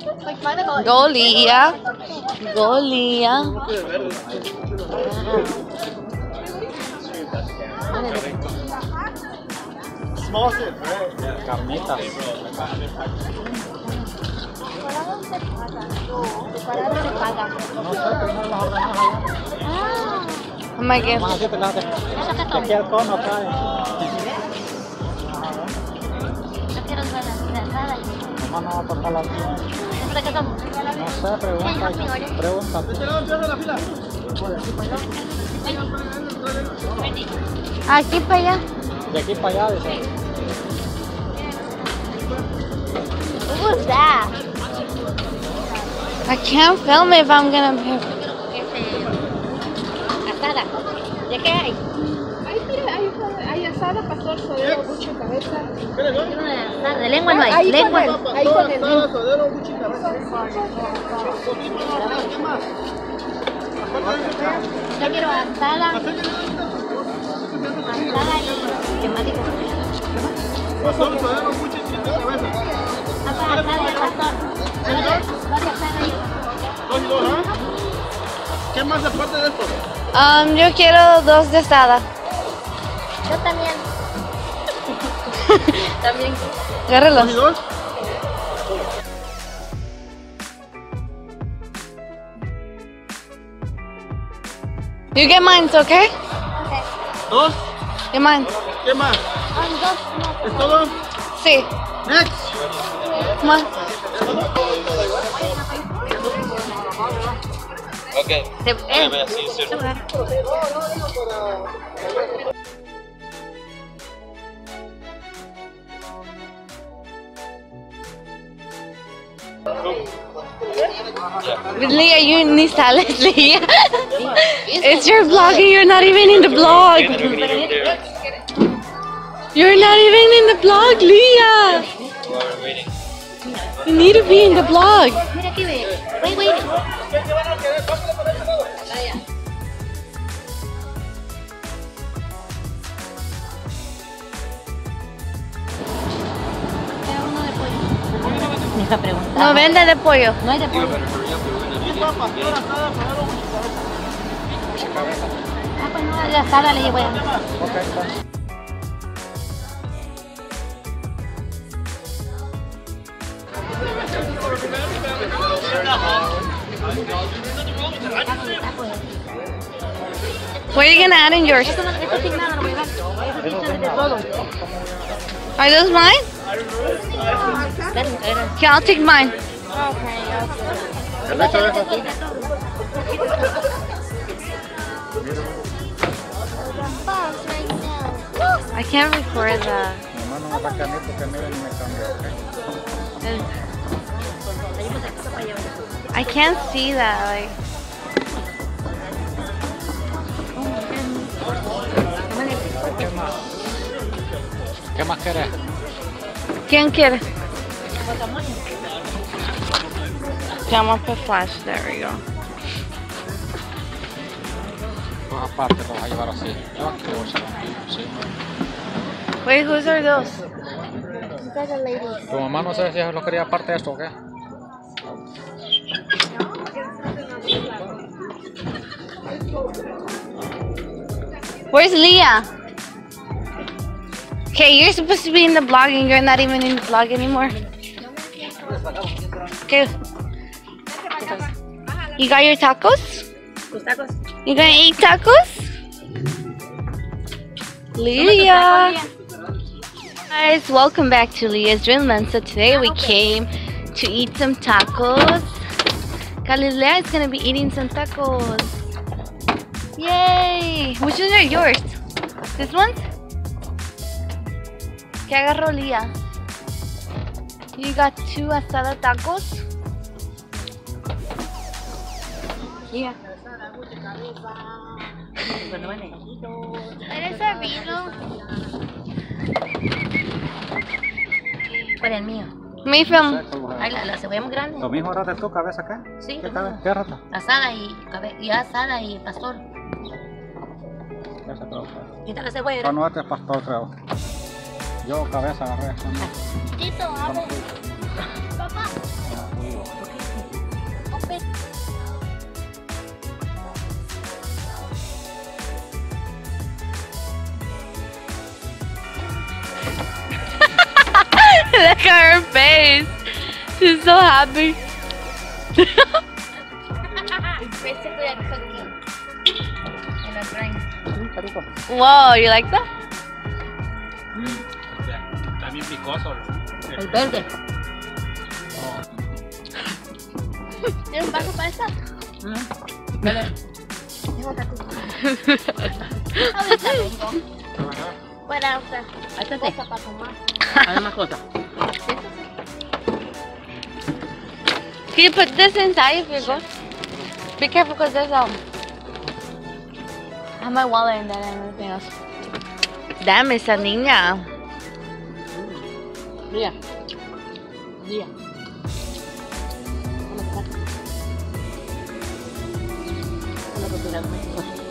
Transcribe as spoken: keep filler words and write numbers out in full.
Go, Leah. Go, Leah. Small shit, right? Carnitas. Oh my God. Aquí el cono cae. ¿Cómo no va a tocar la mía? No sé, pregunta. Pregunta. Aquí para allá. De aquí para allá, dice. What was that? I can't film it if I'm gonna be... Asada. ¿De qué hay? Ay, mira, hay, hay asada, pastor, sodero, buche, cabeza. Asada. De lengua no hay. Ahí Lengua. con él, ahí con él. Yo quiero asada. Asada y quemadito. Pastor, sodero, buche, cabeza. Asada y pastor. Dos y dos, ¿ah? ¿Qué más aparte de esto? Um, yo quiero dos de asada. Yo también. También. Agárralos. ¿Dos y dos? You get mine, okay? ¿Dos? Get mine. ¿Qué más? ¿Es todo? Sí. Next. Come on. Okay. Se, eh, Yeah, see you soon. Leah, you ni sales, Leah. It's your vlog and you're not even in the vlog. You're not even in the vlog, Leah. We're waiting. You need to be in the vlog. mira aquí, ve. Wait, wait. Me iba a preguntar. No vende de pollo. No hay de pollo. Ah, pues no, la asada le llevo ya. What are you gonna add in yours? Esto no, esto sin nada, lo voy a dar. Esto es de todo. Are those mine? Gracias, gracias. Okay, I'll take mine. ¿El hecho de eso así? I can't record that. Mamá no me va a cambiar porque mira ni me cambió, ¿ok? I can't see that. Like, ¿Qué más? ¿Qué más querés? ¿quién quiere? Llama per flash. There we go. Dos aparte los vas a llevar así. Yo aquí voy a usar sí. Wait, whose are those? Tu mamá no sé si lo quería aparte de esto o qué. Where's Leah? Okay, you're supposed to be in the vlog and you're not even in the vlog anymore. Okay. You got your tacos? Tus tacos. You gonna eat tacos? Leah! Guys, welcome back to Leah's Dreamland. So today we came to eat some tacos. Galilea is gonna be eating some tacos. Yay! Which ones are yours? This one? ¿Qué agarró Leah? You got two asada tacos? Yeah. ¿Eres servido? ¿Cuál es el mío? Me film. Ay, la, la cebolla muy grande. ¿Lo mismo rata tu cabeza qué? Sí, ¿Qué lo cabeza? mismo. ¿Qué rata? Asada y, cabe- y asada y pastor. Esa creo. Quita la cebolla. Ah, no, este es pastor creo. Yo cabeza agarré. Tito, abre. Papá. Look at her face. She's so happy. It's basically a cookie in a drink. Mm, qué rico. Whoa, you like that? Está bien picoso. El verde. ¿Tienes un vaso para esta? Verde. Ahorita vengo. Para usted. Échate. Cosa para tomar. Hay más cosas. Can you put this inside if you go? Be careful because there's um. I have my wallet in there and everything else. Damn, esa niña. Mira. Mira. Una copia de